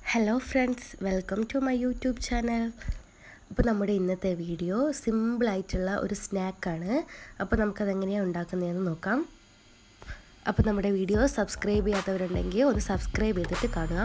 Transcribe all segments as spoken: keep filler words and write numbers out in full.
Hello friends, welcome to my YouTube channel. അപ്പോൾ നമ്മുടെ ഇന്നത്തെ വീഡിയോ സിമ്പിൾ ആയിട്ടുള്ള ഒരു സ്നാക്ക് ആണ്. അപ്പോൾ നമുക്ക് അത് എങ്ങനെയാണ് ഉണ്ടാക്കുന്നതെന്ന് നോക്കാം. അപ്പോൾ നമ്മുടെ വീഡിയോ സബ്സ്ക്രൈബ് ചെയ്യാത്തവരുണ്ടെങ്കിൽ ഒന്ന് സബ്സ്ക്രൈബ് ചെയ്തിട്ട് കാണുക.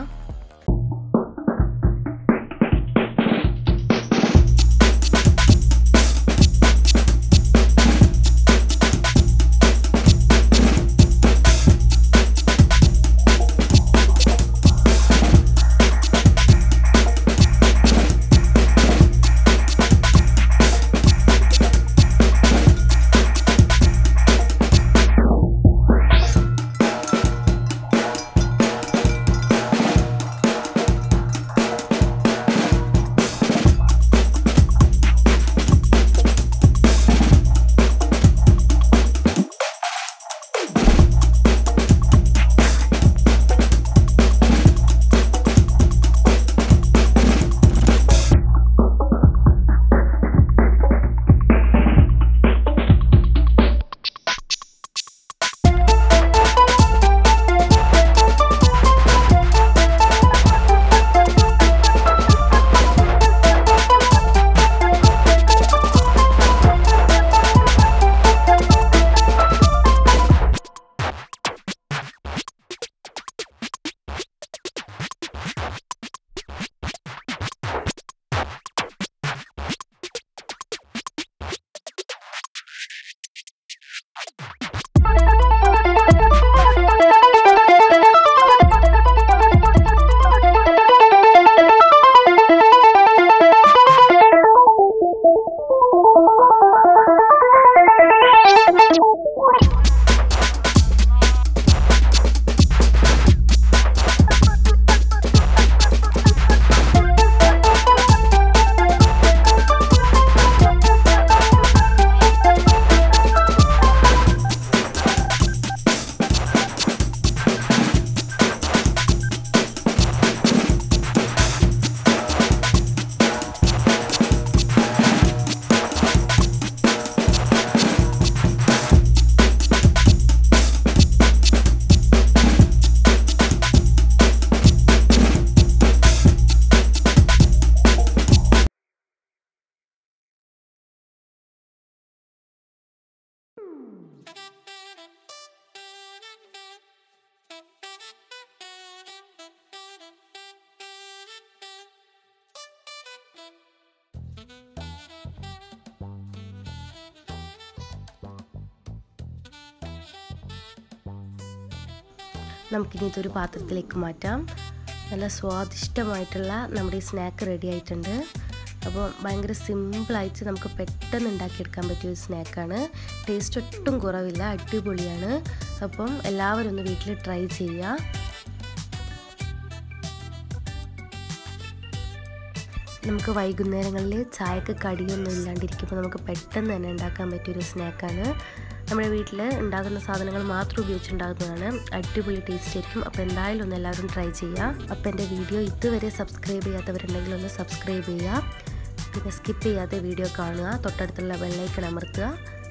നമുക്കിനി ഇതൊരു പാത്രത്തിലേക്ക് മാറ്റാം. നല്ല സ്വാദിഷ്ടമായിട്ടുള്ള നമ്മുടെ ഈ സ്നാക്ക് റെഡി ആയിട്ടുണ്ട്. അപ്പോൾ ഭയങ്കര സിമ്പിളായിട്ട് നമുക്ക് പെട്ടെന്ന് ഉണ്ടാക്കിയെടുക്കാൻ പറ്റിയ ഒരു സ്നാക്കാണ്. ടേസ്റ്റ് ഒട്ടും കുറവില്ല, അടിപൊളിയാണ്. അപ്പം എല്ലാവരും ഒന്ന് വീട്ടിൽ ട്രൈ ചെയ്യുക. നമുക്ക് വൈകുന്നേരങ്ങളിൽ ചായക്ക് കടിയൊന്നും ഇല്ലാണ്ടിരിക്കുമ്പോൾ നമുക്ക് പെട്ടെന്ന് തന്നെ ഉണ്ടാക്കാൻ പറ്റിയൊരു സ്നാക്കാണ്. നമ്മുടെ വീട്ടിൽ ഉണ്ടാകുന്ന സാധനങ്ങൾ മാത്രം ഉപയോഗിച്ചുണ്ടാകുന്നതാണ്. അടിപൊളി ടേസ്റ്റ് ആയിരിക്കും. അപ്പോൾ എന്തായാലും ഒന്ന് എല്ലാവരും ട്രൈ ചെയ്യുക. അപ്പോൾ എൻ്റെ വീഡിയോ ഇതുവരെ സബ്സ്ക്രൈബ് ചെയ്യാത്തവരുണ്ടെങ്കിൽ ഒന്ന് സബ്സ്ക്രൈബ് ചെയ്യുക. പിന്നെ സ്കിപ്പ് ചെയ്യാതെ വീഡിയോ കാണുക. തൊട്ടടുത്തുള്ള ബെൽ ഐക്കൺ അമർത്തുക.